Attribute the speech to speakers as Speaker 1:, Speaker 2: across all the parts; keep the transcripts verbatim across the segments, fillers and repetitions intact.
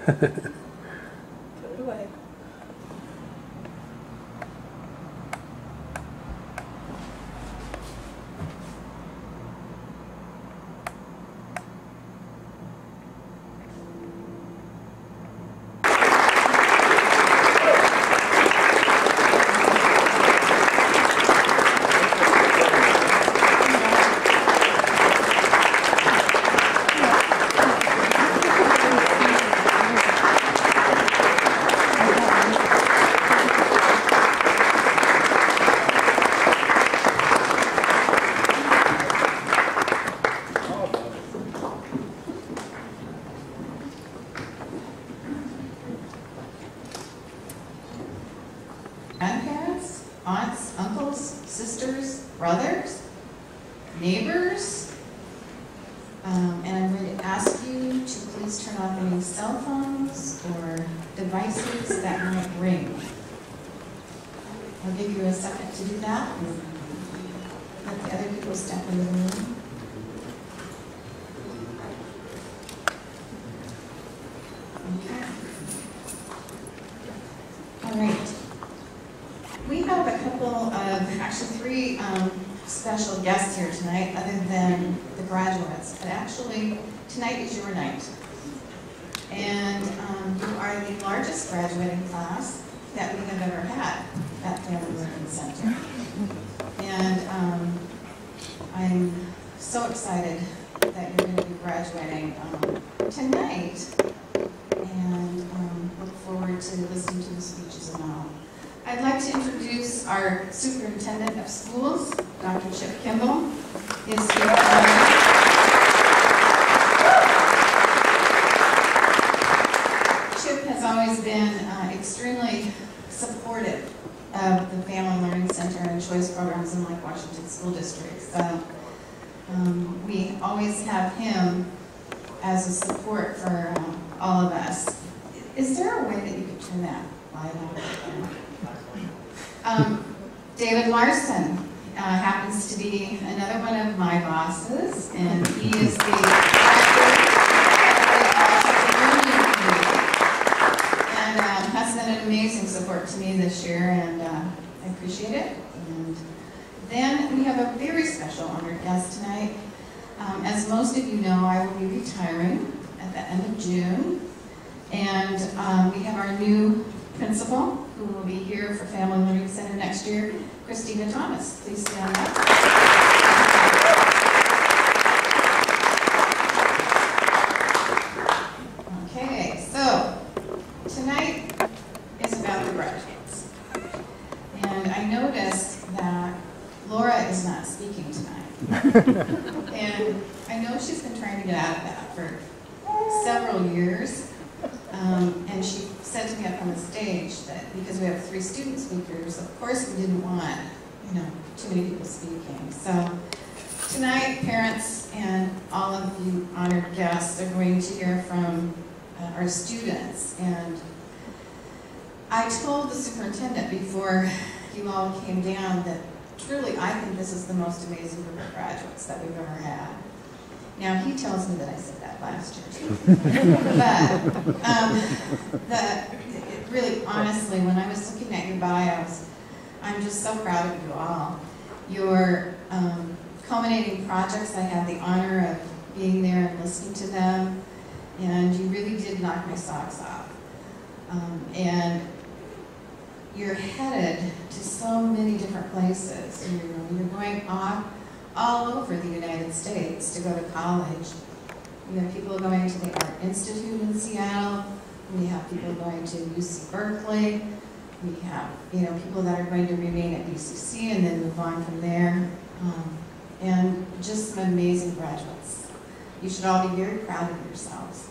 Speaker 1: Put it away.
Speaker 2: Grandparents, aunts, uncles, sisters, brothers, neighbors, um, and I'm going to ask you to please turn off any cell phones or devices that might ring. I'll give you a second to do that. And let the other people step into the room. Okay. All right. We have a couple of, actually three um, special guests here tonight other than the graduates. But actually, tonight is your night. And um, you are the largest graduating class that we have ever had at Family Learning Center. And um, I'm so excited that you're going to be graduating um, tonight. And um, look forward to listening to the speeches and all. I'd like to introduce our Superintendent of Schools, Doctor Chip Kimball, is here tonight. Chip has always been uh, extremely supportive of the Family Learning Center and choice programs in Lake Washington School District. So um, we always have him as a support for um, all of us. Is there a way that you could turn that light on? Um, David Larson uh, happens to be another one of my bosses, and he is the director of the Union Committee, and um, has been an amazing support to me this year, and uh, I appreciate it. And then we have a very special honored guest tonight. Um, as most of you know, I will be retiring at the end of June, and um, we have our new principal, who will be here for Family Learning Center next year, Christina Thomas. Please stand up. Okay, so tonight is about the graduates. And I noticed that Laura is not speaking tonight. And I know she's been trying to get out of that for several years. Um, and she said to me up on the stage that because we have three student speakers, of course we didn't want, you know, too many people speaking. So tonight, parents and all of you honored guests are going to hear from uh, our students. And I told the superintendent before you all came down that truly I think this is the most amazing group of graduates that we've ever had. Now, he tells me that I said that last year, too. But, um, the, it really, honestly, when I was looking at your bios, I'm just so proud of you all. Your um, culminating projects, I had the honor of being there and listening to them, and you really did knock my socks off. Um, and you're headed to so many different places. You're, you're going off all over the United States to go to college. We have people going to the Art Institute in Seattle. We have people going to U C Berkeley. We have, you know, people that are going to remain at B C C and then move on from there. Um, and just some amazing graduates. You should all be very proud of yourselves.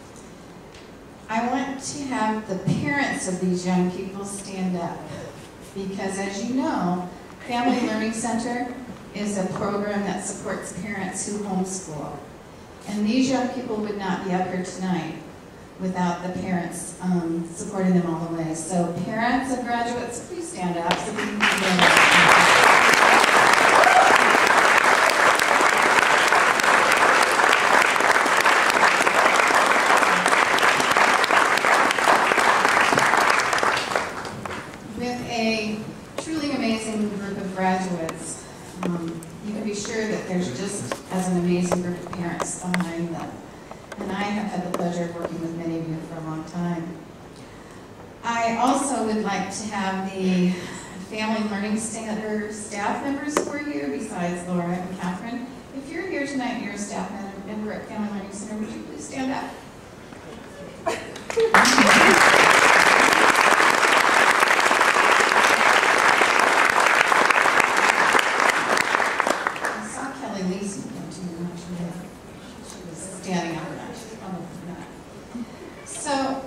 Speaker 2: I want to have the parents of these young people stand up because, as you know, Family Learning Center is a program that supports parents who homeschool. And these young people would not be up here tonight without the parents um, supporting them all the way. So parents of graduates, please stand up so we can do that. a truly amazing group of graduates. Um, you can be sure that there's just as an amazing group of parents behind them. And I have had the pleasure of working with many of you for a long time. I also would like to have the Family Learning Center staff members who are here, besides Laura and Catherine. If you're here tonight and you're a staff member at Family Learning Center, would you please stand up? I saw Kelly Leeson come to you, actually. She was standing up and she's probably not. So,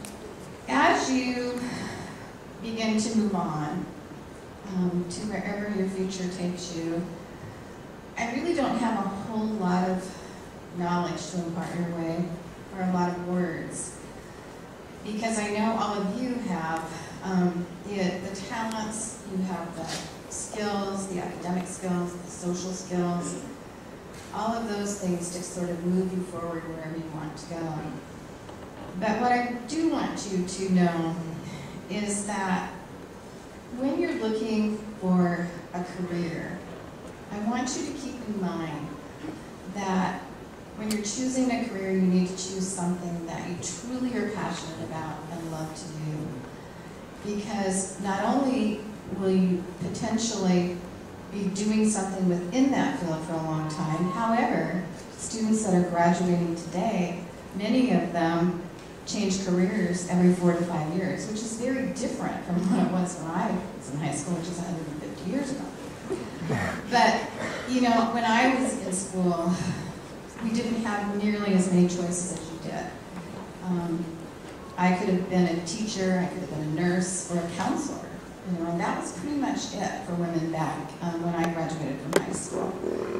Speaker 2: as you begin to move on um, to wherever your future takes you, I really don't have a whole lot of knowledge to impart your way, or a lot of words, because I know all of you have um, the, the talents, you have the skills, the academic skills, the social skills, all of those things to sort of move you forward wherever you want to go. But what I do want you to know is that when you're looking for a career, I want you to keep in mind that when you're choosing a career, you need to choose something that you truly are passionate about and love to do. Because not only will you potentially be doing something within that field for a long time, however, students that are graduating today, many of them change careers every four to five years, which is very different from what it was when I was in high school, which is one hundred fifty years ago. But, you know, when I was in school, we didn't have nearly as many choices as you did. Um, I could have been a teacher, I could have been a nurse, or a counselor, you know, and that was pretty much it for women back um, when I graduated from high school.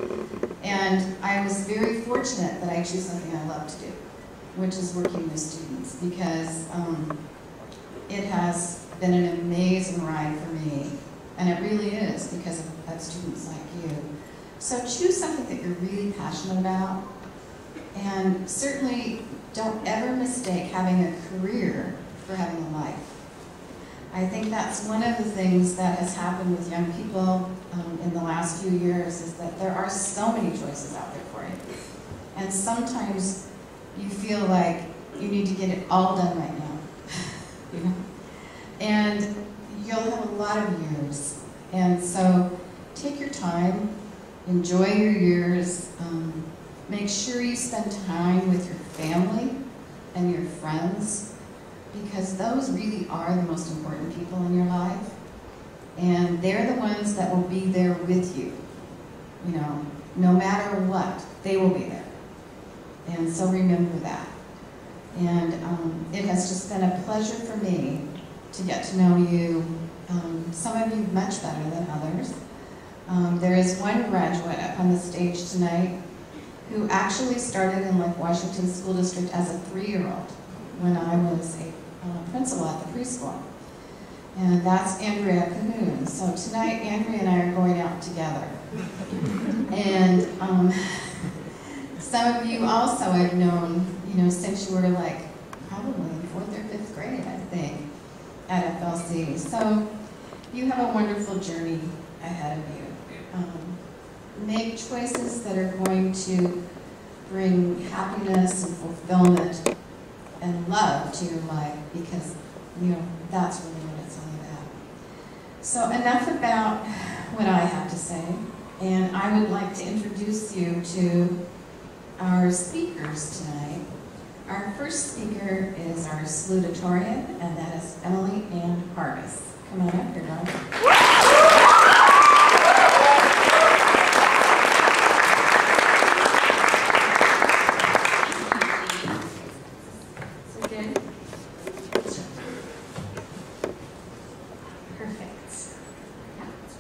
Speaker 2: And I was very fortunate that I chose something I love to do, which is working with students, because um, it has been an amazing ride for me, and it really is because of, of students like you. So choose something that you're really passionate about, and certainly don't ever mistake having a career for having a life. I think that's one of the things that has happened with young people um, in the last few years, is that there are so many choices out there for you. And sometimes you feel like you need to get it all done right now. You know? And you'll have a lot of years. And so take your time, enjoy your years, um, make sure you spend time with your family and your friends, because those really are the most important people in your life. And they're the ones that will be there with you. You know, no matter what, they will be there. And so remember that. And um, it has just been a pleasure for me to get to know you, um, some of you much better than others. Um, there is one graduate up on the stage tonight who actually started in Lake Washington School District as a three-year-old when I was a uh, principal at the preschool. And that's Andrea Cahoon. So tonight, Andrea and I are going out together. And um, some of you also I've known, you know, since you were like probably in fourth or fifth grade, I think, at F L C. So you have a wonderful journey ahead of you. Um, make choices that are going to bring happiness and fulfillment and love to your life, because, you know, that's really what it's all about. So enough about what I have to say, and I would like to introduce you to our speakers tonight. Our first speaker is our salutatorian, and that is Emily Ann Hargis. Come on up here, darling. So good? Perfect. Yeah, that's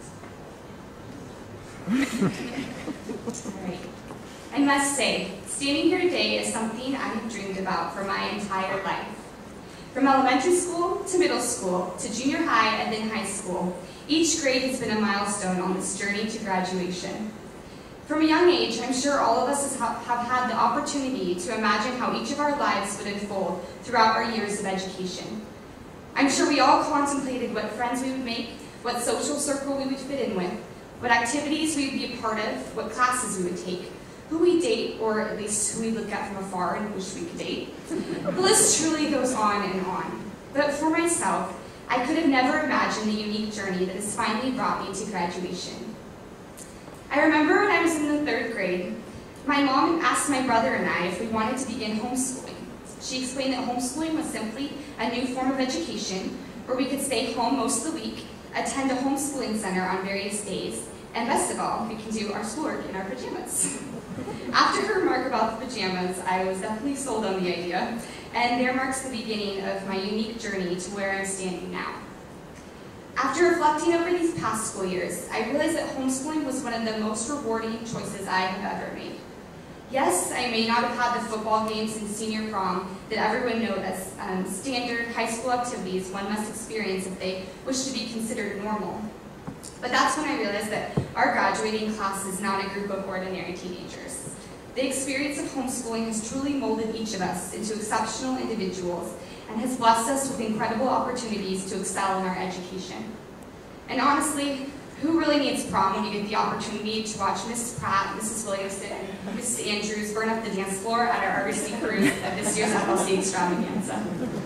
Speaker 2: perfect.
Speaker 3: All right. I must say, standing here today is something I have dreamed about for my entire life. From elementary school to middle school to junior high and then high school, each grade has been a milestone on this journey to graduation. From a young age, I'm sure all of us have had the opportunity to imagine how each of our lives would unfold throughout our years of education. I'm sure we all contemplated what friends we would make, what social circle we would fit in with, what activities we would be a part of, what classes we would take, who we date, or at least who we look at from afar and wish we could date. The list truly goes on and on. But for myself, I could have never imagined the unique journey that has finally brought me to graduation. I remember when I was in the third grade, my mom asked my brother and I if we wanted to begin homeschooling. She explained that homeschooling was simply a new form of education where we could stay home most of the week, attend a homeschooling center on various days, and best of all, we can do our schoolwork in our pajamas. After her remark about the pajamas, I was definitely sold on the idea, and there marks the beginning of my unique journey to where I'm standing now. After reflecting over these past school years, I realized that homeschooling was one of the most rewarding choices I have ever made. Yes, I may not have had the football games and senior prom that everyone knows as um, standard high school activities one must experience if they wish to be considered normal. But that's when I realized that our graduating class is not a group of ordinary teenagers. The experience of homeschooling has truly molded each of us into exceptional individuals and has blessed us with incredible opportunities to excel in our education. And honestly, who really needs prom when you get the opportunity to watch Missus Pratt, Missus Williamson, and Missus Andrews burn up the dance floor at our R B C cruise at this year's F L C extravaganza?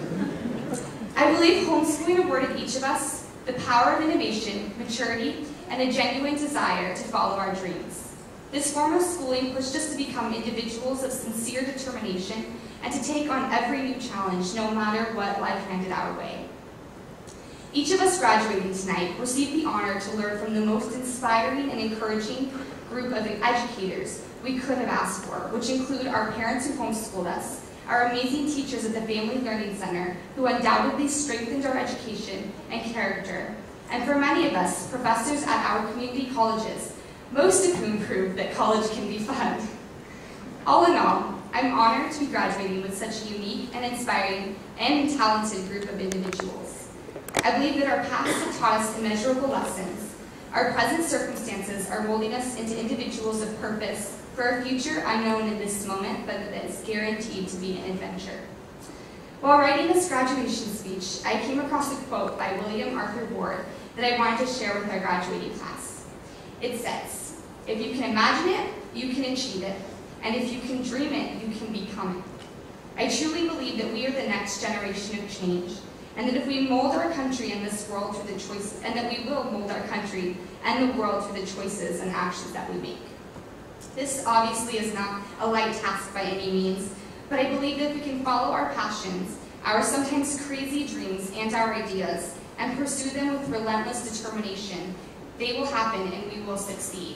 Speaker 3: I believe homeschooling awarded each of us the power of innovation, maturity, and a genuine desire to follow our dreams. This form of schooling pushed us to become individuals of sincere determination and to take on every new challenge, no matter what life handed our way. Each of us graduating tonight received the honor to learn from the most inspiring and encouraging group of educators we could have asked for, which include our parents who homeschooled us, our amazing teachers at the Family Learning Center who undoubtedly strengthened our education and character, and for many of us, professors at our community colleges, most of whom proved that college can be fun. All in all, I'm honored to be graduating with such a unique and inspiring and talented group of individuals. I believe that our past have taught us immeasurable lessons. Our present circumstances are molding us into individuals of purpose for a future unknown in this moment, but that is guaranteed to be an adventure. While writing this graduation speech, I came across a quote by William Arthur Ward that I wanted to share with our graduating class. It says, "If you can imagine it, you can achieve it. And if you can dream it, you can become it." I truly believe that we are the next generation of change, and that if we mold our country and this world through the choices, and that we will mold our country and the world through the choices and actions that we make. This obviously is not a light task by any means, but I believe that if we can follow our passions, our sometimes crazy dreams and our ideas, and pursue them with relentless determination, they will happen and we will succeed.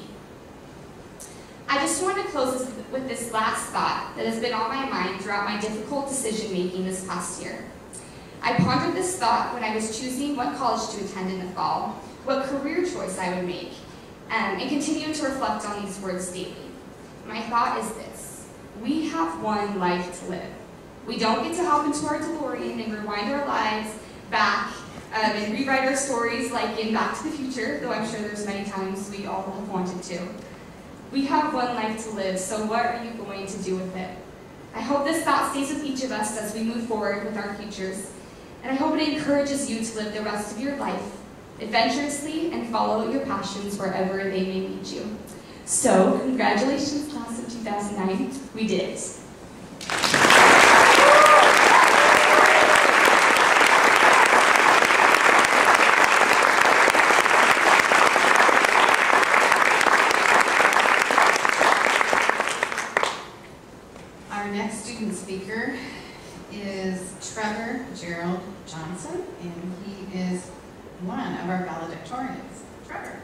Speaker 3: I just want to close this, with this last thought that has been on my mind throughout my difficult decision making this past year. I pondered this thought when I was choosing what college to attend in the fall, what career choice I would make, um, and continue to reflect on these words daily. My thought is this: we have one life to live. We don't get to hop into our DeLorean and rewind our lives back um, and rewrite our stories like in Back to the Future, though I'm sure there's many times we all have wanted to. We have one life to live, so what are you going to do with it? I hope this thought stays with each of us as we move forward with our futures. And I hope it encourages you to live the rest of your life adventurously and follow your passions wherever they may lead you. So, congratulations, class of two thousand nine. We did it.
Speaker 2: Our next student speaker is Trevor Gerald Johnson, and he is one of our valedictorians. Trevor.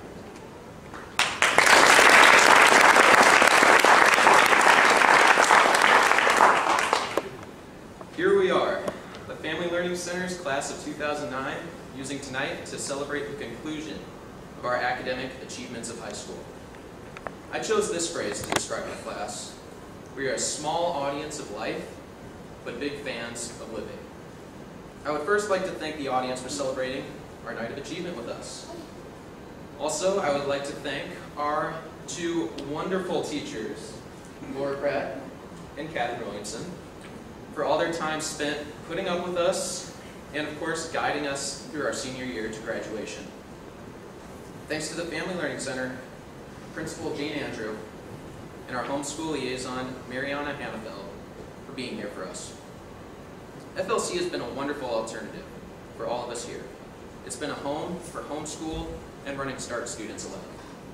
Speaker 4: Here we are, the Family Learning Center's class of two thousand nine, using tonight to celebrate the conclusion of our academic achievements of high school. I chose this phrase to describe our class: we are a small audience of life, but big fans of living. I would first like to thank the audience for celebrating our night of achievement with us. Also, I would like to thank our two wonderful teachers, Laura Pratt and Catherine Williamson, for all their time spent putting up with us and of course, guiding us through our senior year to graduation. Thanks to the Family Learning Center, Principal Jane Andrew, and our homeschool liaison, Mariana Hannafeld, for being here for us. F L C has been a wonderful alternative for all of us here. It's been a home for homeschool and Running Start students alike.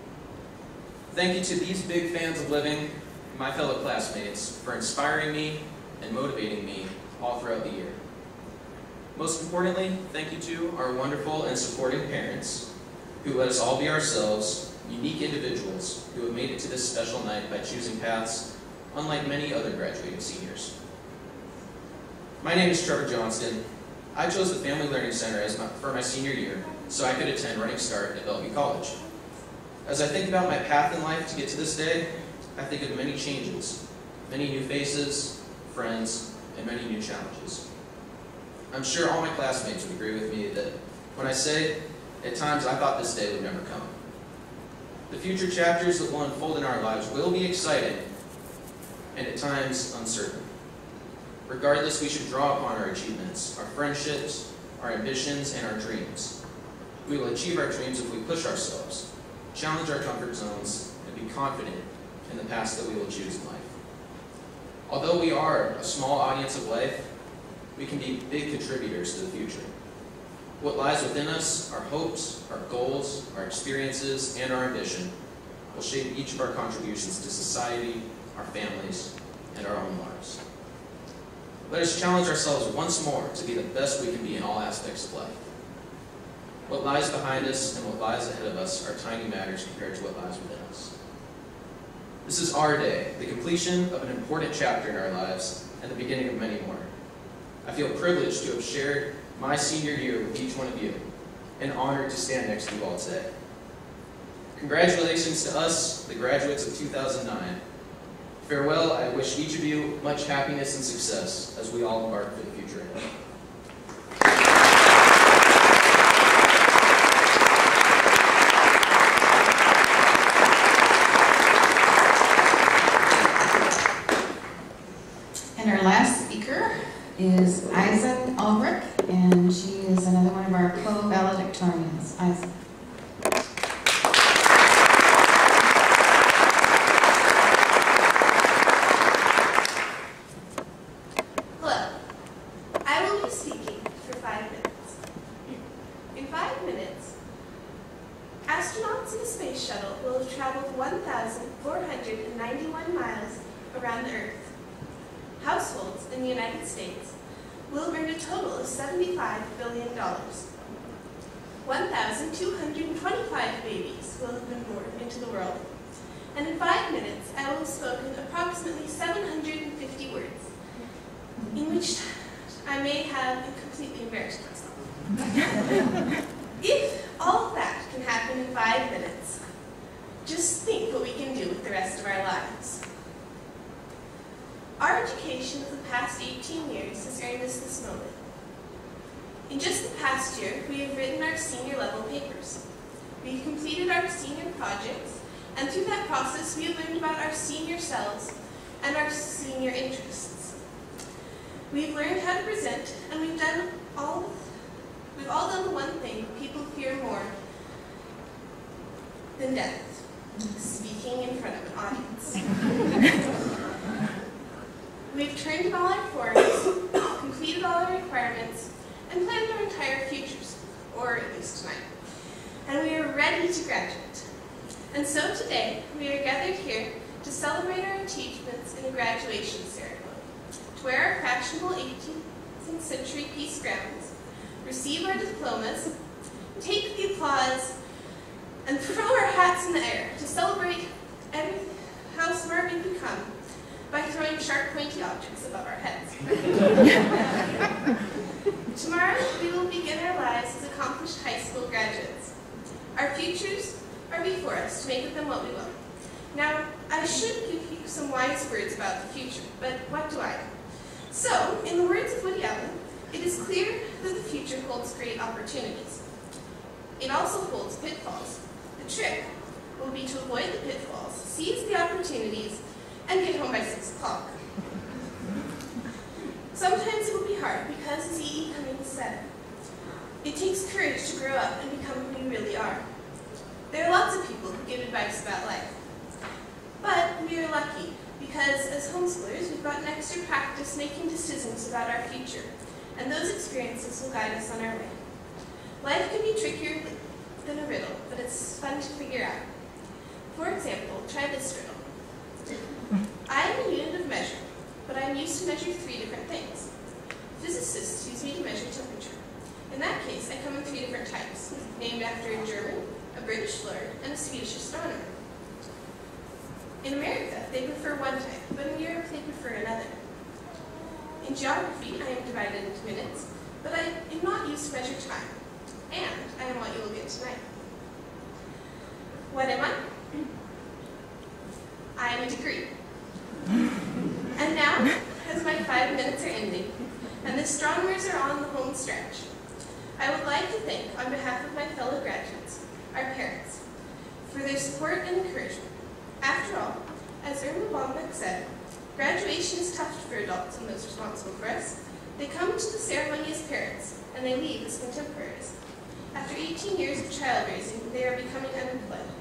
Speaker 4: Thank you to these big fans of living, my fellow classmates, for inspiring me and motivating me all throughout the year. Most importantly, thank you to our wonderful and supporting parents who let us all be ourselves, unique individuals who have made it to this special night by choosing paths unlike many other graduating seniors. My name is Trevor Johnston. I chose the Family Learning Center as my, for my senior year so I could attend Running Start at Bellevue College. As I think about my path in life to get to this day, I think of many changes, many new faces, friends, and many new challenges. I'm sure all my classmates would agree with me that when I say, at times I thought this day would never come. The future chapters that will unfold in our lives will be exciting and at times uncertain. Regardless, we should draw upon our achievements, our friendships, our ambitions, and our dreams. We will achieve our dreams if we push ourselves, challenge our comfort zones, and be confident in the paths that we will choose in life. Although we are a small audience of life, we can be big contributors to the future. What lies within us, our hopes, our goals, our experiences, and our ambition will shape each of our contributions to society, our families, and our own lives. Let us challenge ourselves once more to be the best we can be in all aspects of life. What lies behind us and what lies ahead of us are tiny matters compared to what lies within us. This is our day, the completion of an important chapter in our lives and the beginning of many more. I feel privileged to have shared my senior year with each one of you, and honored to stand next to you all today. Congratulations to us, the graduates of two thousand nine. Farewell, I wish each of you much happiness and success as we all embark for the future ahead.
Speaker 2: And our last speaker is Aizen June, and she is another one of our co-valedictorians. Aizen.
Speaker 1: Hello. I will be speaking for five minutes. In five minutes, astronauts in a space shuttle will have traveled one thousand four hundred ninety-one miles around the Earth. Households in the United States will earn a total of seventy-five billion dollars. one thousand two hundred twenty-five babies will have been born into the world. And in five minutes, I will have spoken approximately seven hundred fifty words, in which I may have completely embarrassed myself. If all of that can happen in five minutes, just think what we can do with the rest of our lives. Our education of the past eighteen years has earned us this moment. In just the past year, we have written our senior level papers. We've completed our senior projects, and through that process, we have learned about our senior selves and our senior interests. We've learned how to present, and we've done all, we've all done the one thing people fear more than death, speaking in front of an audience. We've turned in all our forms, completed all our requirements, and planned our entire futures, or at least tonight. And we are ready to graduate. And so today, we are gathered here to celebrate our achievements in a graduation ceremony, to wear our fashionable eighteenth century piece gowns, receive our diplomas, take the applause, and throw our hats in the air to celebrate every, how smart we've become by throwing sharp, pointy objects above our heads. Tomorrow, we will begin our lives as accomplished high school graduates. Our futures are before us to make of them what we will. Now, I should give you some wise words about the future, but what do I know? So, in the words of Woody Allen, it is clear that the future holds great opportunities. It also holds pitfalls. The trick will be to avoid the pitfalls, seize the opportunities, and get home by six o'clock. Sometimes it will be hard because, as E E Cummings said, It takes courage to grow up and become who you really are. There are lots of people who give advice about life. But we are lucky because as homeschoolers, we've gotten extra practice making decisions about our future, and those experiences will guide us on our way. Life can be trickier than a riddle, but it's fun to figure out. For example, try this riddle. I am a unit of measure, but I am used to measure three different things. Physicists use me to measure temperature. In that case, I come in three different types, named after a German, a British lord, and a Swedish astronomer. In America, they prefer one type, but in Europe, they prefer another. In geography, I am divided into minutes, but I am not used to measure time. And I am what you will get tonight. What am I? I am a degree. And now, as my five minutes are ending, and the astronomers are on the home stretch, I would like to thank, on behalf of my fellow graduates, our parents, for their support and encouragement. After all, as Irma Bombeck said, graduation is tough for adults and those responsible for us. They come to the ceremony as parents, and they leave as contemporaries. After eighteen years of child raising, they are becoming unemployed.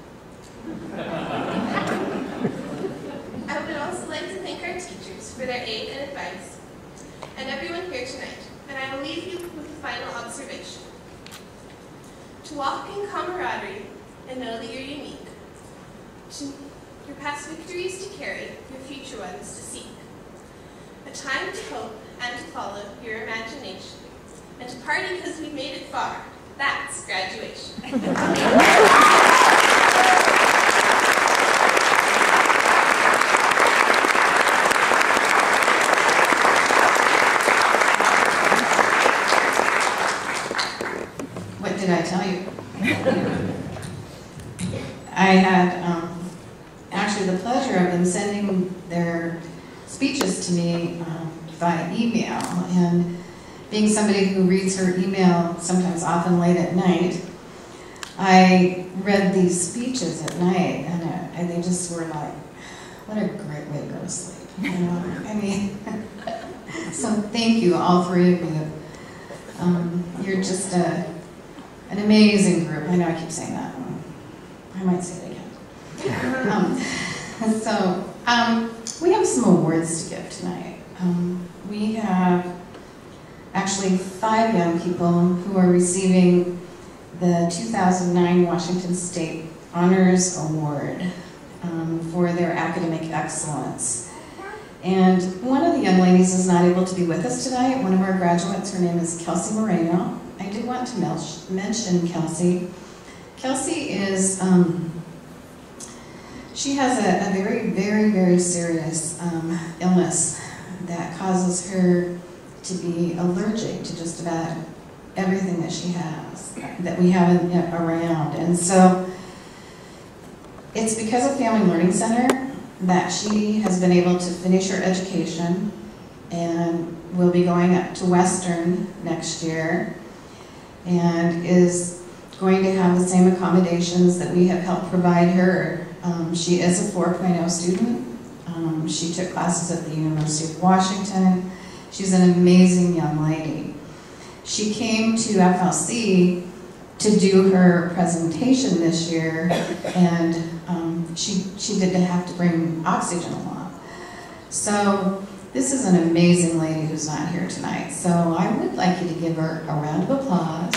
Speaker 1: I would also like to thank our teachers for their aid and advice, and everyone here tonight, and I will leave you with a final observation. To walk in camaraderie and know that you're unique. To your past victories to carry, your future ones to seek. A time to hope and to follow your imagination. And to party because we made it far. That's graduation.
Speaker 2: What did I tell you? I had um, actually the pleasure of them sending their speeches to me um, via email, and being somebody who reads her email sometimes often late at night, I read these speeches at night, and, uh, and they just were like, what a great way to go to sleep, you know? I mean, so thank you, all three of you. Um, you're just a, an amazing group. I know I keep saying that. I might say it again. um, so, um, we have some awards to give tonight. Um, we have actually five young people who are receiving the two thousand nine Washington State Honors Award um, for their academic excellence. And one of the young ladies is not able to be with us tonight, one of our graduates. Her name is Kelsey Moreno. I do want to mention Kelsey. Kelsey is, um, she has a, a very, very, very serious um, illness that causes her to be allergic to just about everything that she has, that we have in, around. And so it's because of Family Learning Center that she has been able to finish her education and will be going up to Western next year and is going to have the same accommodations that we have helped provide her. Um, she is a four point oh student. Um, she took classes at the University of Washington. She's an amazing young lady. She came to F L C to do her presentation this year, and um, she, she did have to bring oxygen along. So this is an amazing lady who's not here tonight. So I would like you to give her a round of applause.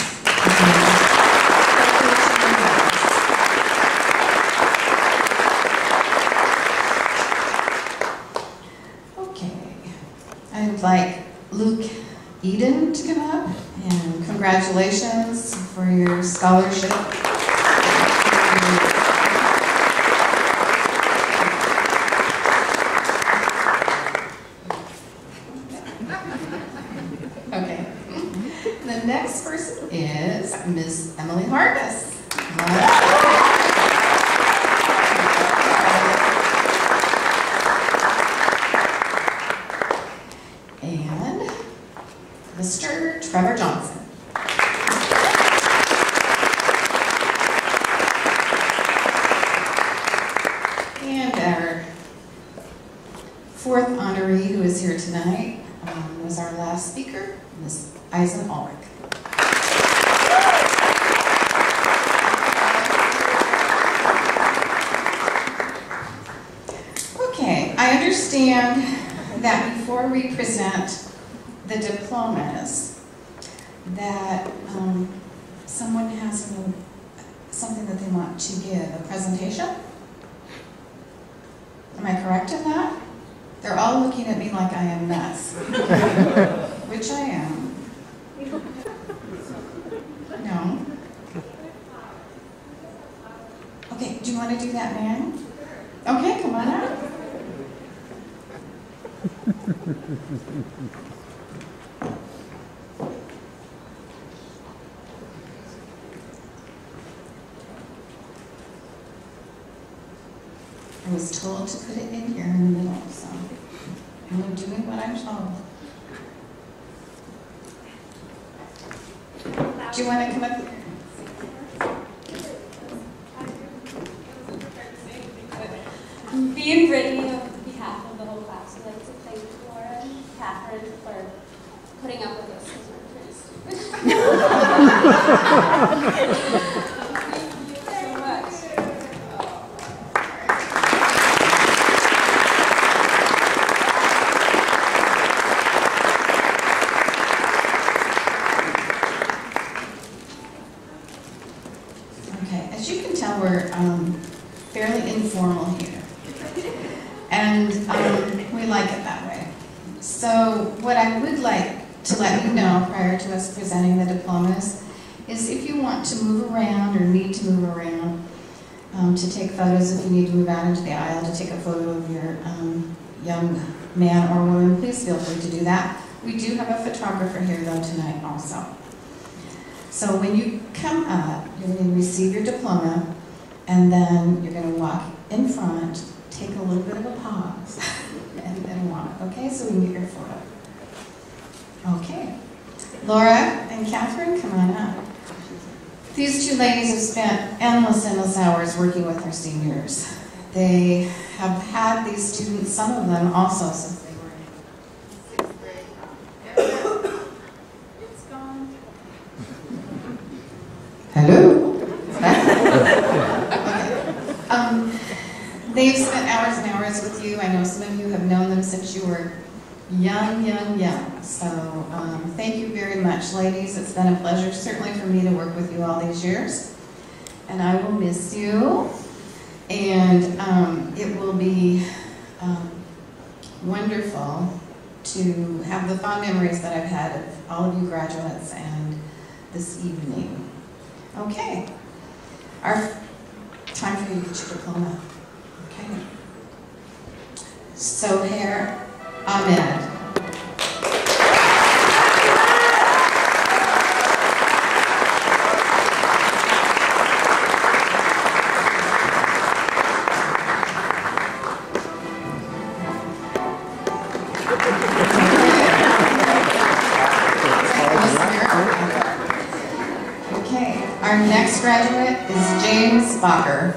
Speaker 2: Okay, I'd like Luke Eden to come up, and congratulations for your scholarship. Okay, the next person is Miss Emily Hargis. And Mister Trevor Johnson. And our fourth honoree who is here tonight um, was our last speaker, Miss Aizen June. understand that before we present the diplomas, that um, someone has a, something that they want to give, a presentation? Am I correct in that? They're all looking at me like I am nuts, which I am. No? Okay, do you want to do that, man? Okay, come on out. I was told to put it in here in the middle, so I'm doing what I'm told. Do you want to come up here?
Speaker 5: Me and Brittany, on behalf of the whole class, would like to thank Laura and Catherine for putting up with us because we're pretty stupid. Thank you so much.
Speaker 2: Okay, as you can tell, we're um, fairly informal here. And um, we like it that way. So what I would like to let you know prior to us presenting the diplomas is if you want to move around or need to move around um, to take photos, if you need to move out into the aisle to take a photo of your um, young man or woman, please feel free to do that. We do have a photographer here though tonight also. So when you come up, you're going to receive your diploma and then you're going to walk in front, take a little bit of a pause, and then walk, okay? So we can get your photo. Okay. Laura and Catherine, come on up. These two ladies have spent endless, endless hours working with our seniors. They have had these students, some of them also, since they were in sixth grade. It's gone. Hello? Okay. Um, They've spent hours and hours with you. I know some of you have known them since you were young, young, young. So um, thank you very much, ladies. It's been a pleasure, certainly for me to work with you all these years. And I will miss you. And um, it will be um, wonderful to have the fond memories that I've had of all of you graduates and this evening. Okay. Our time for you to get your diploma. Okay. Sohair Ahmed. Okay, our next graduate is James Bacher.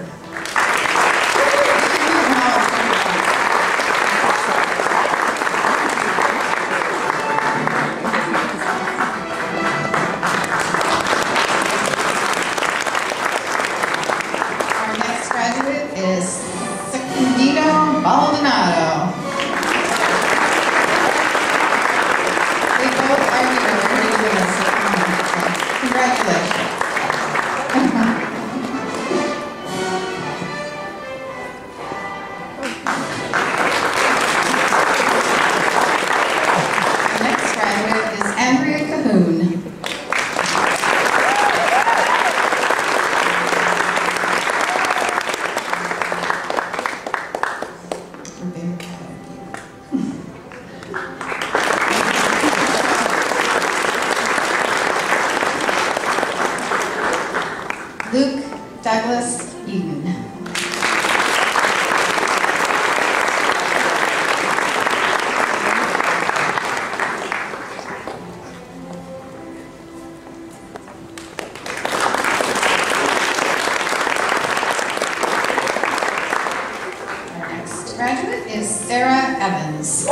Speaker 2: Douglas Eden. Our next graduate is Sarah Evans.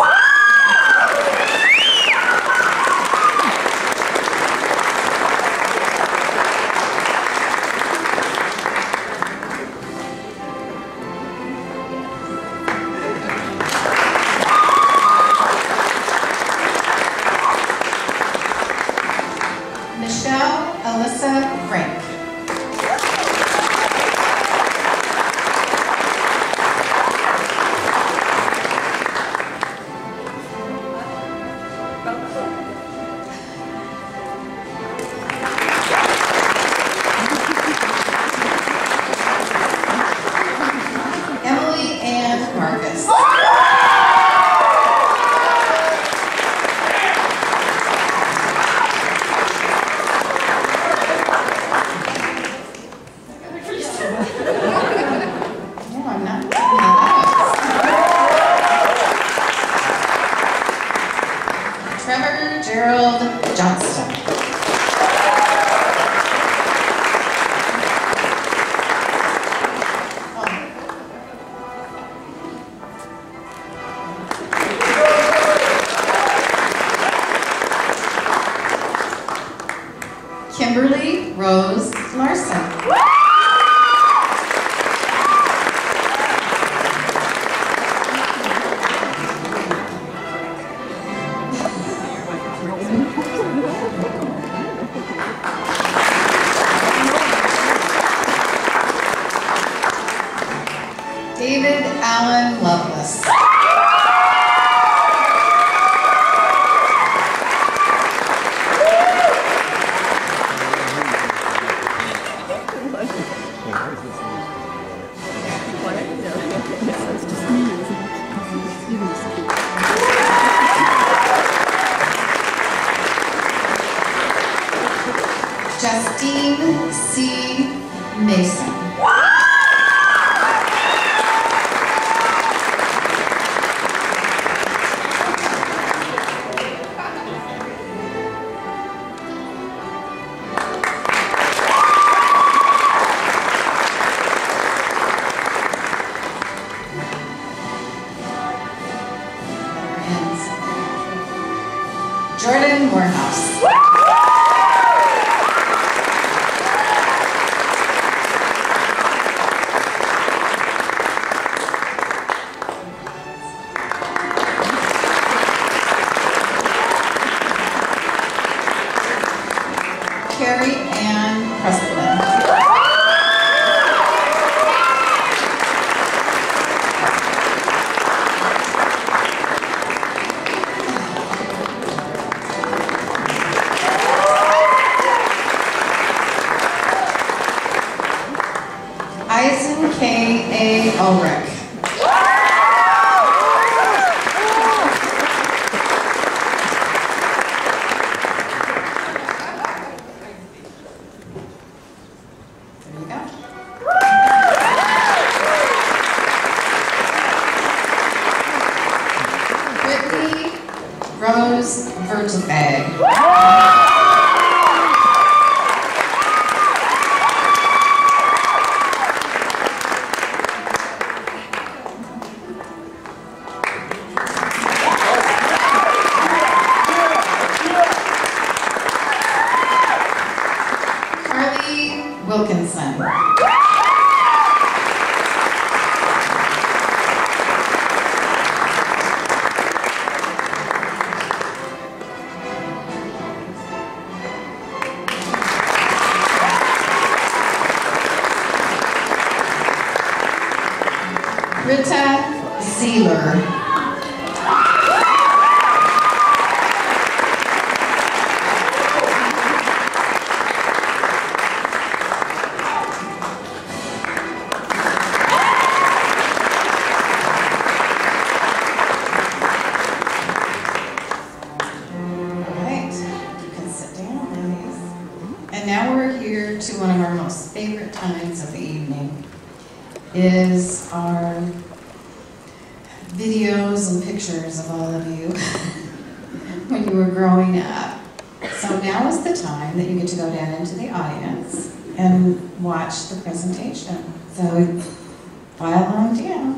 Speaker 2: No, I'm not picking that up. Trevor Gerald Johnston. Kimberly Rose Larson. David Allen Lovelace. Justine C. Mason. Jordan Morehouse. Carrie Ann Preston. Aizen K. A. Ulrich. There you go. Whitney Rose Vertebag. Wilkinson. Rita Zeeler. And now we're here to one of our most favorite times of the evening, is our videos and pictures of all of you when you were growing up. So now is the time that you get to go down into the audience and watch the presentation. So file on down.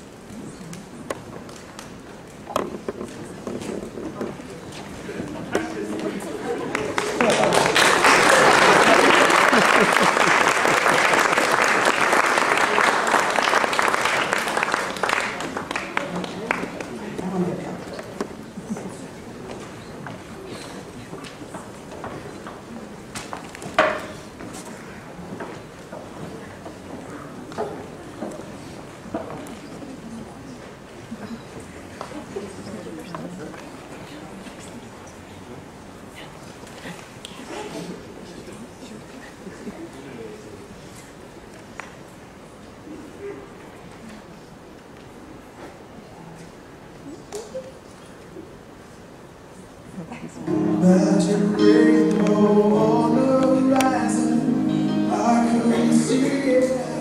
Speaker 6: Magic rainbow on the horizon, I couldn't see it.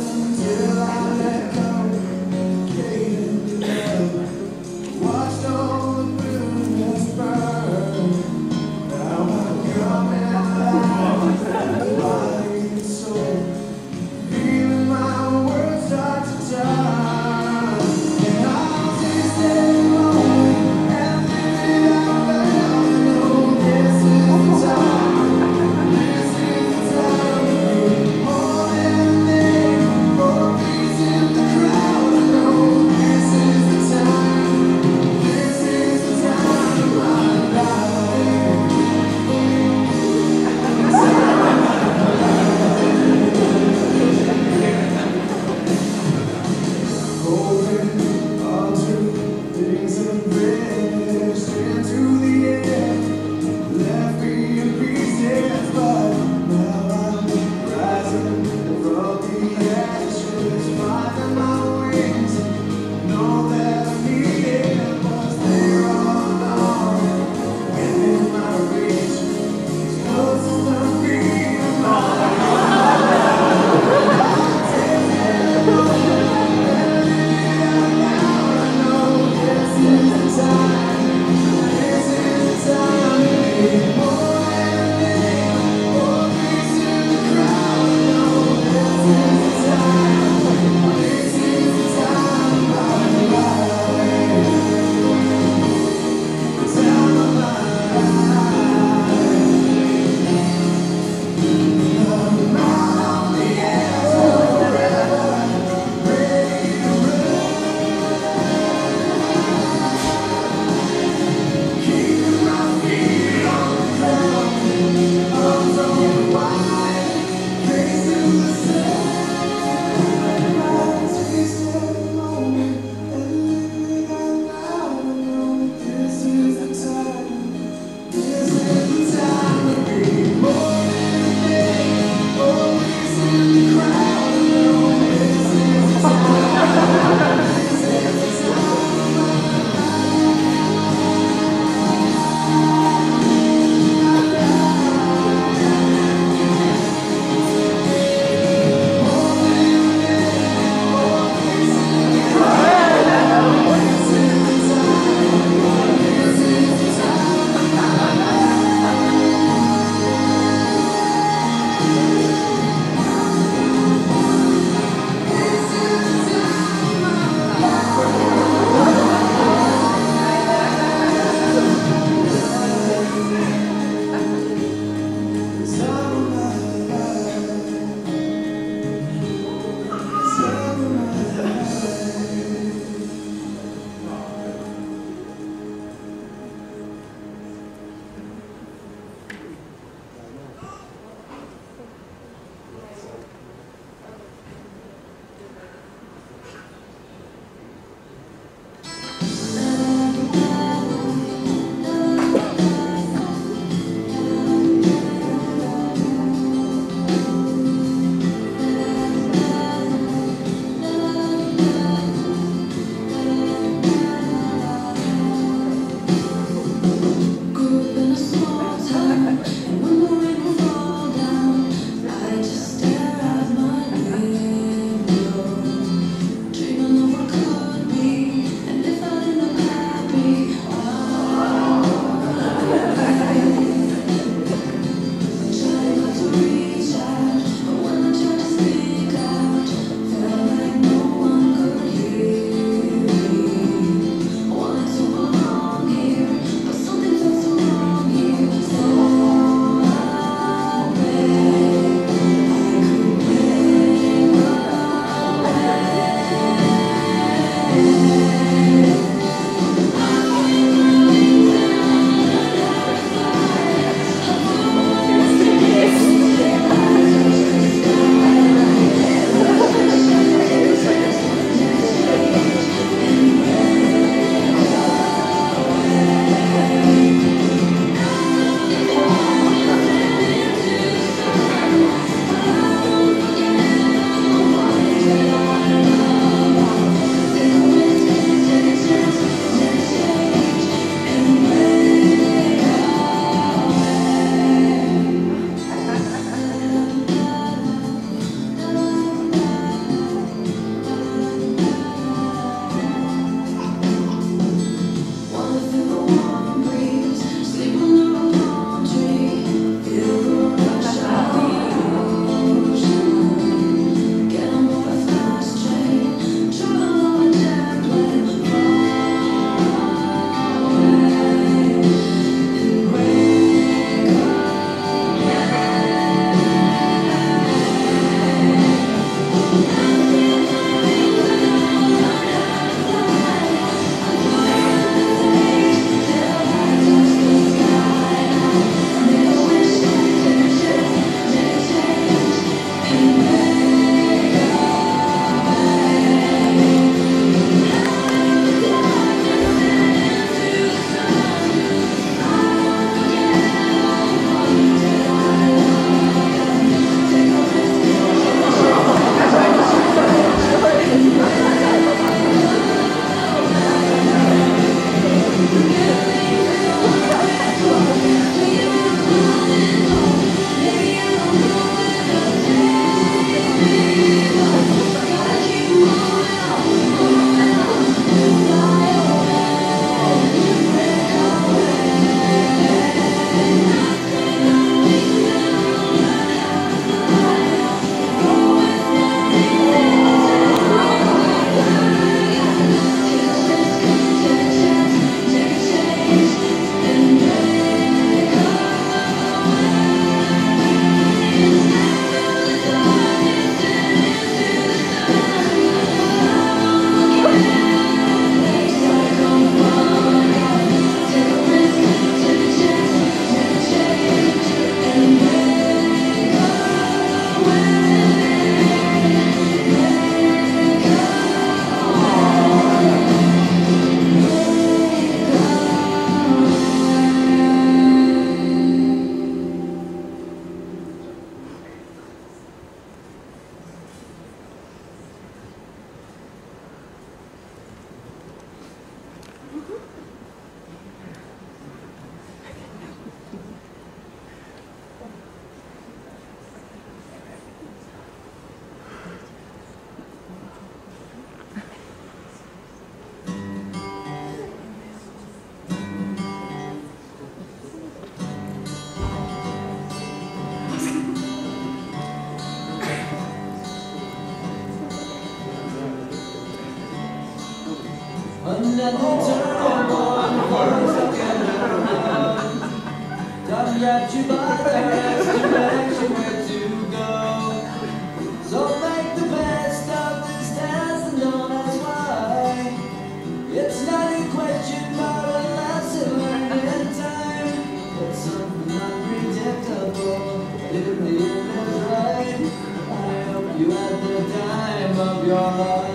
Speaker 6: Another turn on for second around. Time grabbed you by the hands, direction where to go. So make the best of this task and don't ask why. It's not a question but a lesson learned in time. It's something unpredictable, but in the end it's right. I hope you had the time of your life.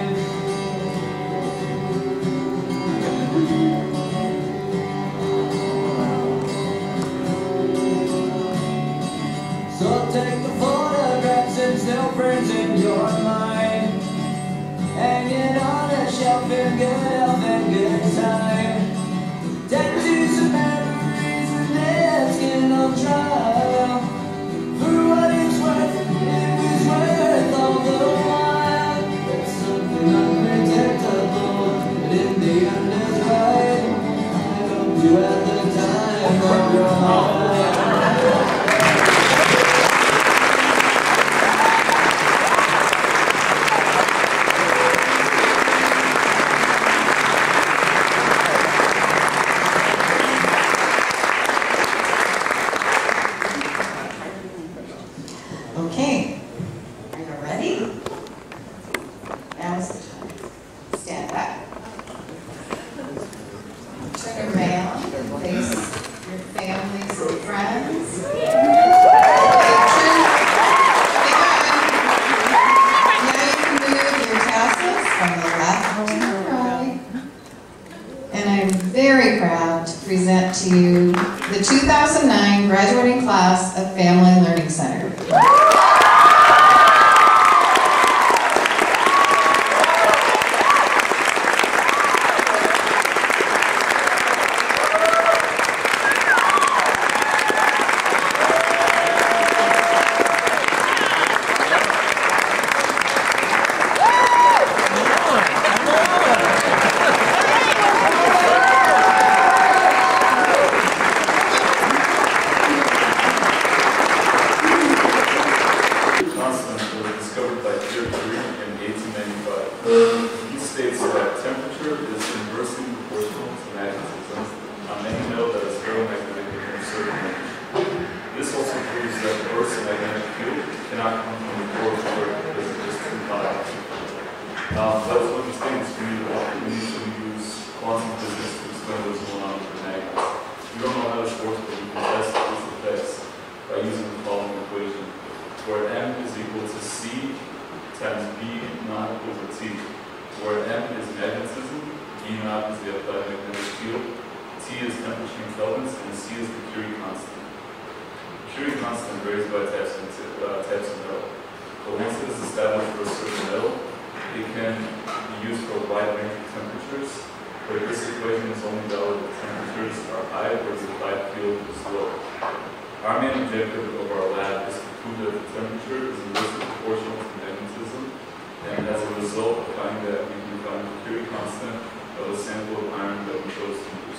Speaker 6: So take the photographs and still frames in your mind. Hang it on a shelf in good health and good time. Tattoos of memories and dead skin on trial. For what it's worth, it was worth all the while. It's something unpredictable, but in the end it's right. I hope you had the time of your life.
Speaker 2: Okay, are you ready? Now's the time. Stand back. Turn around, face your families and friends. Okay, turn, now you can move your tassels from the left to the right. And I'm very proud to present to you the two thousand nine graduating class of Family Learning Center.
Speaker 7: Discovered by Curie in eighteen ninety-five. He states that temperature is inversely proportional to magnetism. Uh, many know that it's ferromagnetic in a certain range. This also proves that the Earth's magnetic field cannot come from the core of the Earth because it is too hot. Um, that was one of the things we need we need to use quantum physics to explain what's going on with the magnets. We don't know how this works, but we can test its effects by using the following equation, where M is equal to C times B naught over T, where M is magnetism, B naught is the applied magnetic field, T is temperature in kelvins, and C is the Curie constant. The Curie constant varies by types of, uh, types of metal, but once it is established for a certain metal, it can be used for a wide range of temperatures, but this equation is only valid if temperatures are high or the applied field is low. Our main objective of our lab is to prove that the temperature is inversely proportional to magnetism, and as a result of finding that, we can find the Curie constant of a sample of iron that we chose to use.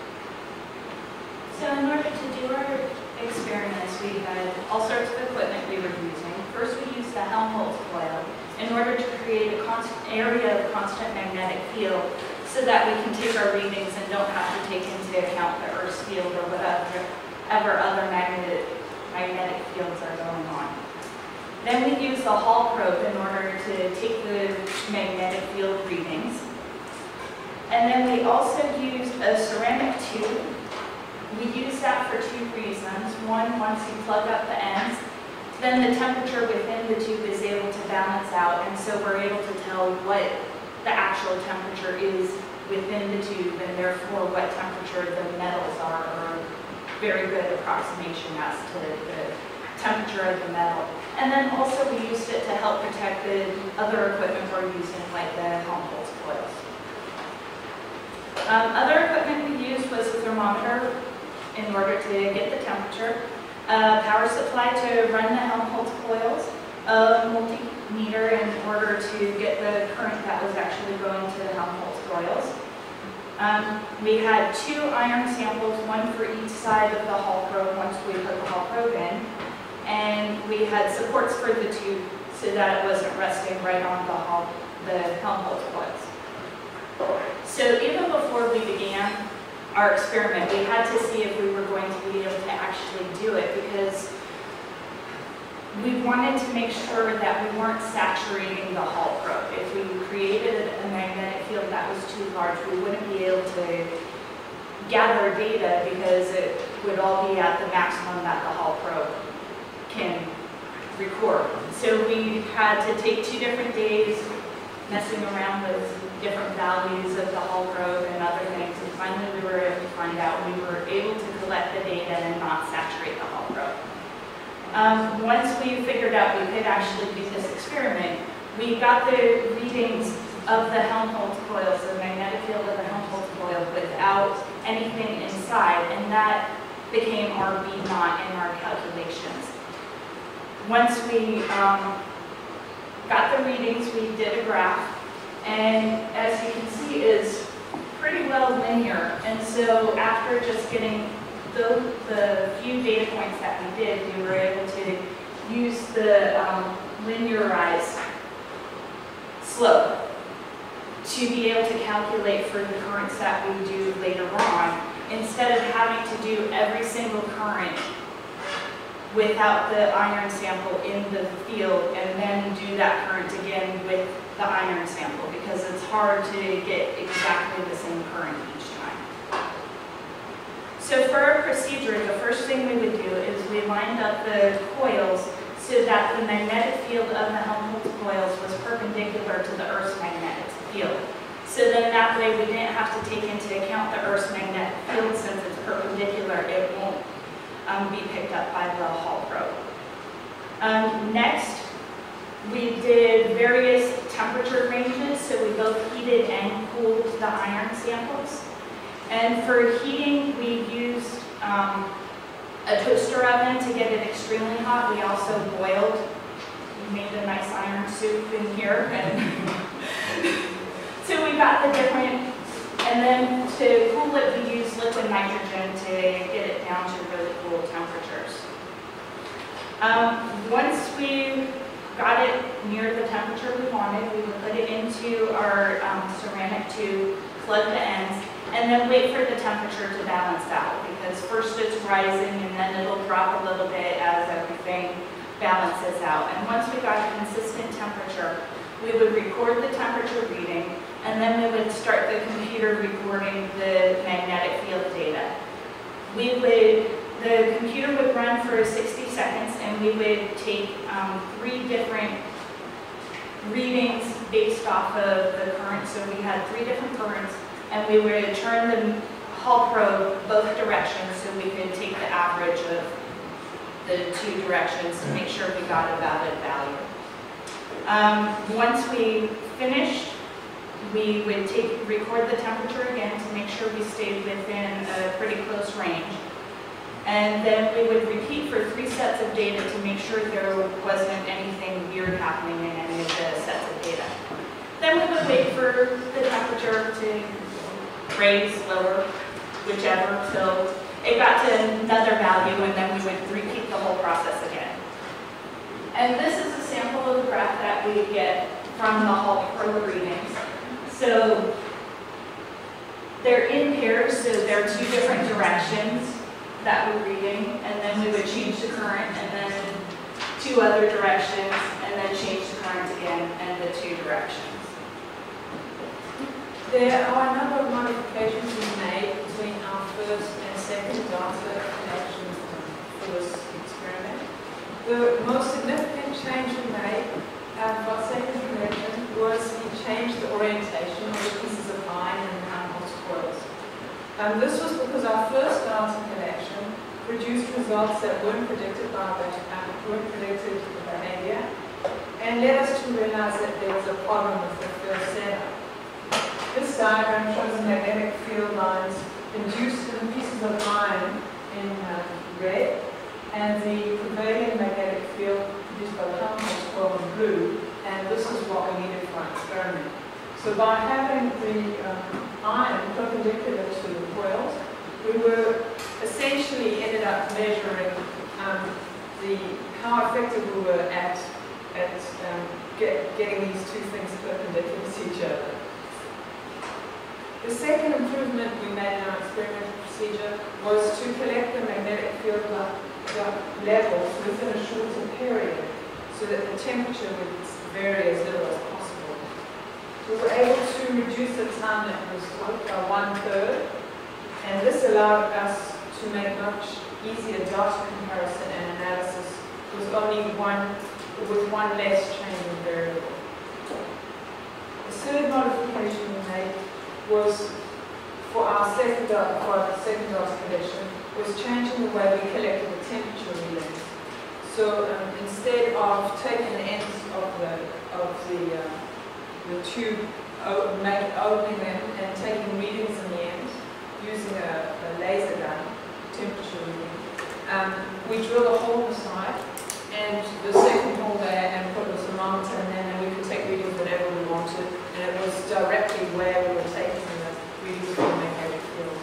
Speaker 8: So in order to do our experiments, we had all sorts of equipment we were using. First, we used the Helmholtz coil in order to create a constant area of constant magnetic field so that we can take our readings and don't have to take into account the Earth's field or whatever ever other magnetic, magnetic fields are going on. Then we use the Hall probe in order to take the magnetic field readings. And then we also used a ceramic tube. We use that for two reasons. One, once you plug up the ends, then the temperature within the tube is able to balance out, and so we're able to tell what the actual temperature is within the tube, and therefore what temperature the metals are, or very good approximation as to the temperature of the metal. And then also we used it to help protect the other equipment we're using, like the Helmholtz coils. Um, other equipment we used was a thermometer in order to get the temperature, a power supply to run the Helmholtz coils, a multimeter in order to get the current that was actually going to the Helmholtz coils. Um, we had two iron samples, one for each side of the Hall probe once we put the Hall probe in. And we had supports for the tube so that it wasn't resting right on the, Hall, the Helmholtz coils. So even before we began our experiment, we had to see if we were going to be able to actually do it, because we wanted to make sure that we weren't saturating the Hall probe. If we created a magnetic field that was too large, we wouldn't be able to gather data because it would all be at the maximum that the Hall probe can record. So we had to take two different days messing around with different values of the Hall probe and other things, and finally we were able to find out we were able to collect the data and not saturate the Hall probe. Um, once we figured out we could actually do this experiment, we got the readings of the Helmholtz coils, the magnetic field of the Helmholtz coil, without anything inside, and that became our B naught in our calculations. Once we um, got the readings, we did a graph, and as you can see, is pretty well linear. And so after just getting the, the few data points that we did, we were able to use the um, linearized slope to be able to calculate for the currents that we do later on, instead of having to do every single current without the iron sample in the field and then do that current again with the iron sample, because it's hard to get exactly the same current each time. So for our procedure, the first thing we would do is we lined up the coils so that the magnetic field of the Helmholtz coils was perpendicular to the Earth's magnetic field. So then that way we didn't have to take into account the Earth's magnetic field. Since it's perpendicular, it won't um, be picked up by the Hall probe. Um, next, we did various temperature ranges, so we both heated and cooled the iron samples. And for heating, we used um, a toaster oven to get it extremely hot. We also boiled. We made a nice iron soup in here. And so we got the different, and then to cool it, we used liquid nitrogen to get it down to really cool temperatures. Um, once we got it near the temperature we wanted, we would put it into our um, ceramic tube, plug the ends, and then wait for the temperature to balance out, because first it's rising and then it'll drop a little bit as everything balances out. And once we got a consistent temperature, we would record the temperature reading, and then we would start the computer recording the magnetic field data. We would, the computer would run for sixty seconds, and we would take um, three different readings based off of the current. So we had three different currents, and we would turn the Hall probe both directions so we could take the average of the two directions to make sure we got a valid value. Um, once we finished, we would take record the temperature again to make sure we stayed within a pretty close range. And then we would repeat for three sets of data to make sure there wasn't anything weird happening in any of the sets of data. Then we would wait for the temperature to raise, lower, whichever, till it got to another value, and then we would repeat the whole process again. And this is a sample of the graph that we get from the Hall probe readings. So they're in pairs, so they're two different directions that we're reading, and then we would change the current, and then two other directions, and then change the current again, and the two directions.
Speaker 9: There are a number of modifications we made between our first and second data collections for this experiment. The most significant change we made uh, for our second collection was we changed the orientation of the pieces of iron in the Helmholtz coils. Um, this was because our first data collection produced results that weren't predicted by the, um, weren't predicted the behavior, and led us to realize that there was a problem with the first setup. This diagram shows the magnetic field lines induced in the pieces of iron in uh, red, and the prevailing magnetic field produced by the Helmholtz coil in blue, and this is what we needed for our experiment. So by having the um, iron perpendicular to the coils, we were essentially ended up measuring um, the how effective we were at at um, get, getting these two things perpendicular to each other. The second improvement we made in our experimental procedure was to collect the magnetic field levels within a shorter period so that the temperature would vary as little as possible. We were able to reduce the time that was by one third, and this allowed us to make much easier data comparison and analysis with only one, with one less changing variable. The third modification we made was for our second data, for our second data collection, was changing the way we collected the temperature readings. So um, instead of taking the ends of the of the uh, the tube, uh, make, opening them and taking readings in the end using a, a laser gun, temperature reading, um, we drilled a hole in the side and the second hole there and put a thermometer in there, and we could take readings whenever we wanted, and it was directly where we were taking the readings from the magnetic field.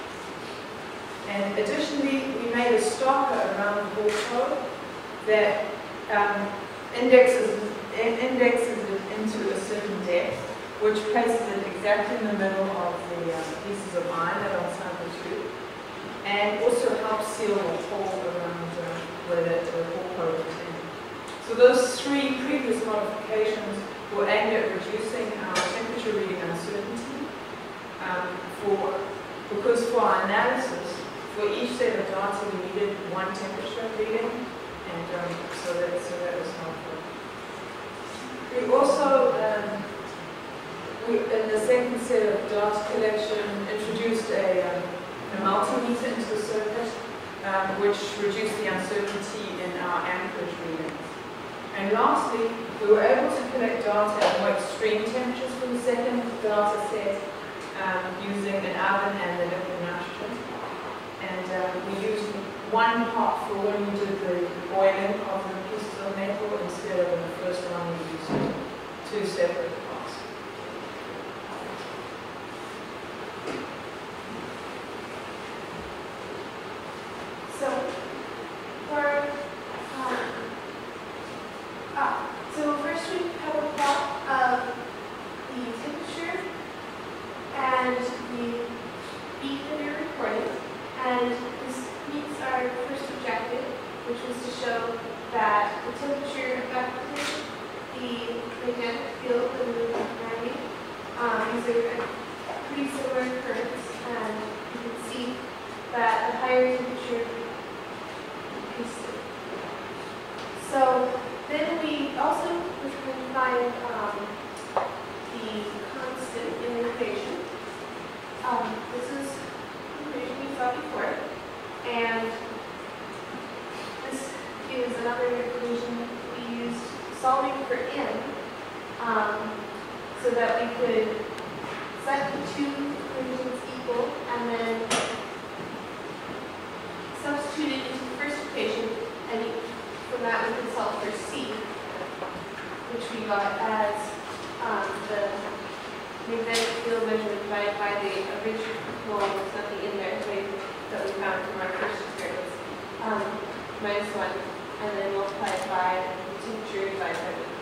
Speaker 9: And additionally, we made a stopper around the ball probe that um, indexes, indexes it into a certain depth, which places it exactly in the middle of the uh, pieces of iron that are on sample two, and also helps seal the hole around uh, where the, the ball probe is in. So those three previous modifications were aimed at reducing our temperature reading uncertainty, um, for, because for our analysis, for each set of data we needed one temperature reading, and um, so, that, so that was helpful. We also, um, we, in the second set of data collection, introduced a, um, a multimeter into the circuit, um, which reduced the uncertainty in our amperage readings. And lastly, we were able to collect data at more extreme temperatures from the second data set um, using an oven and the liquid nitrogen. And uh, we used one pot for when we did the boiling of the pieces of metal instead of in the first one we used two separate pots.
Speaker 1: So, for, um, ah, so first we have a plot of the temperature and the beat that we were recording, and this meets our first objective, which was to show that the temperature affected the magnetic field that we were describing. Um, these are pretty similar currents, and you can see that the higher temperature increased it. So then we also were trying to find um, the constant in the equation. Um, this is the equation we saw before, and this is another equation we used solving for n, um, so that we could set the two equations equal and then substitute it into the first equation, and from that we could solve for c, which we got as um, the magnetic field measurement divided by the original, well, there's nothing in there that we found from our first experiments, um, minus one, and then multiply it by the temperature divided by one.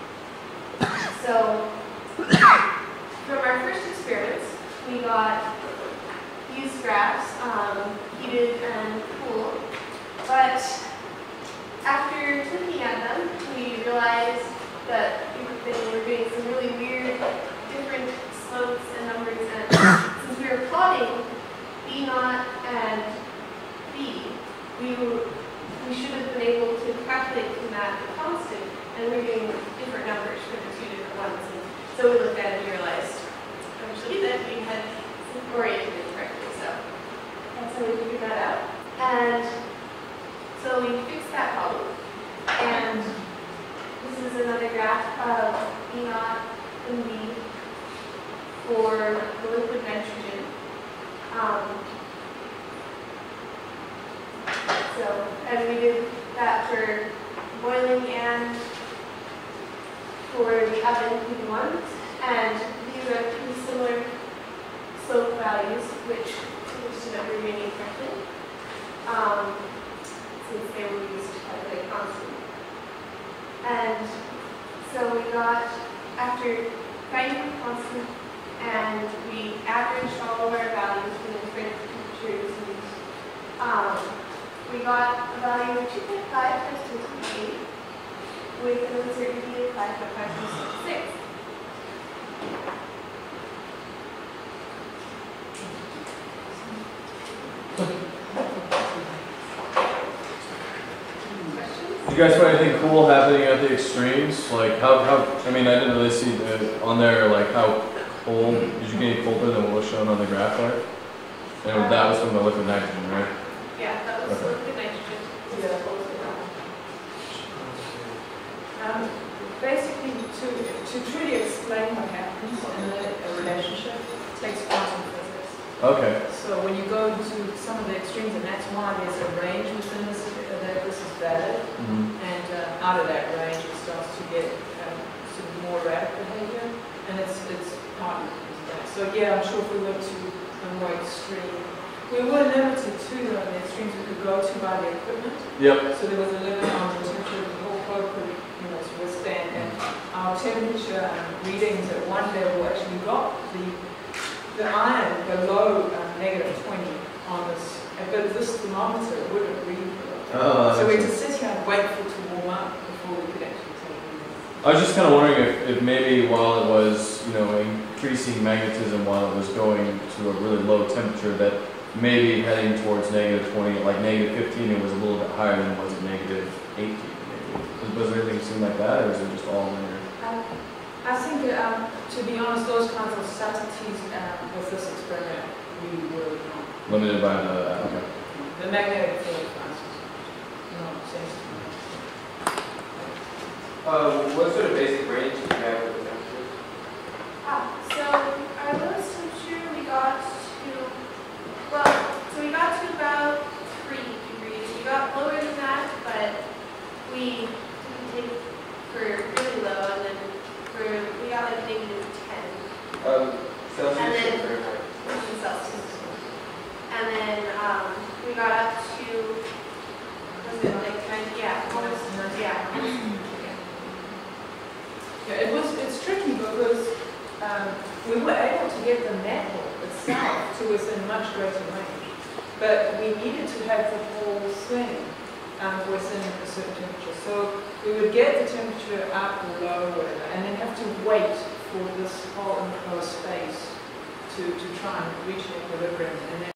Speaker 1: So, from our first experiments, we got these graphs, um, heated and cool, but after looking at them, we realized that they were doing some really weird, different slopes and numbers, and since we were plotting B naught and B, we were, we should have been able to calculate from that the constant, and we're doing different numbers for the two different ones. And so we looked at it and realized actually that we had oriented it correctly. So that's how we figured that out. And so we fixed that problem. And this is another graph of E naught and B for the liquid nitrogen. Um, so, and we did that for boiling and for the oven in one. And these are pretty similar slope values, which seems to have remaining correctly, um, since they were used to calculate constant. And so we got, after finding the constant and we averaged all of our values for the different temperatures. And, um, we got a value of two point five times ten to the eight with an uncertainty of five point five times six.
Speaker 10: Did you guys find anything cool happening at the extremes? Like how, how I mean, I didn't really see the, on there like how cold, did you get any colder than what was shown on the graph there? And that was from the liquid nitrogen, right?
Speaker 1: Yeah, that was
Speaker 10: Okay.
Speaker 1: liquid nitrogen.
Speaker 9: Yeah. Um, basically, to, to truly explain what happens in a, a relationship takes quantum physics.
Speaker 10: Okay.
Speaker 9: So when you go to some of the extremes, and that's why there's a range within this, uh, that this is valid,
Speaker 10: Mm-hmm.
Speaker 9: and uh, out of that range it starts to get um, some more erratic behavior, and it's it's partly because of that. So yeah, I'm sure if we went to a more extreme, we were limited to the, the extremes we could go to by the equipment.
Speaker 10: Yep.
Speaker 9: So there was a limit on the temperature the whole probe could, you know, to withstand, and our temperature um, readings at one level actually got the the iron below um, negative twenty on this, but this thermometer wouldn't read below.
Speaker 10: Oh,
Speaker 9: So we had to
Speaker 10: makes
Speaker 9: sit here and wait for it to warm up before we could actually take it.
Speaker 10: I was just kind of wondering if, if maybe while it was, you know, increasing magnetism while it was going to a really low temperature, that maybe heading towards negative twenty, like negative fifteen, it was a little bit higher than was it negative eighteen, maybe. Was there anything seem like that, or was it just all linear?
Speaker 9: Um, I think, um, to be honest, those kinds of subtleties um, with this experiment, we were not.
Speaker 10: Limited by the, okay.
Speaker 9: The magnetic field, for instance, no sense.
Speaker 11: Uh, what sort of basic range do you have with the temperatures?
Speaker 1: Ah, so our lowest temperature we got to, well, so we got to about three degrees. We got lower than that, but we didn't take for really low, and then for, we got like negative ten.
Speaker 11: Um, Celsius
Speaker 1: And then-
Speaker 11: or Fahrenheit?
Speaker 1: in Celsius. And then um, we got up to, was it like kind of, yeah, almost, yeah.
Speaker 9: Yeah, it was, it's tricky because um, we were able to get the metal itself to within much greater range, but we needed to have the whole thing um, within a certain temperature. So we would get the temperature up or low or whatever, and then have to wait for this whole enclosed space to, to try and reach an equilibrium, and then